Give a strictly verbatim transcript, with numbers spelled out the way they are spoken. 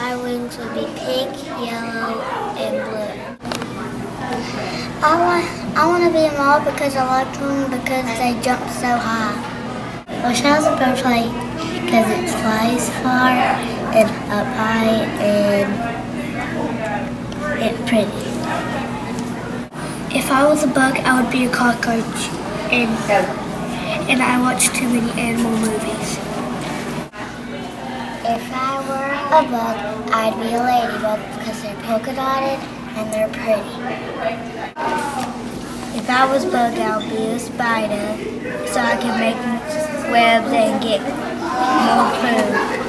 my wings would be pink, yellow, and blue. I want, I want to be a moth because I like them because they jump so high. I wish I was a butterfly because it flies far and up high and it's pretty. If I was a bug, I would be a cockroach, and and I watch too many animal movies. If I were a bug, I'd be a ladybug because they're polka dotted and they're pretty. If I was a bug, I would be a spider so I can make webs and get more food.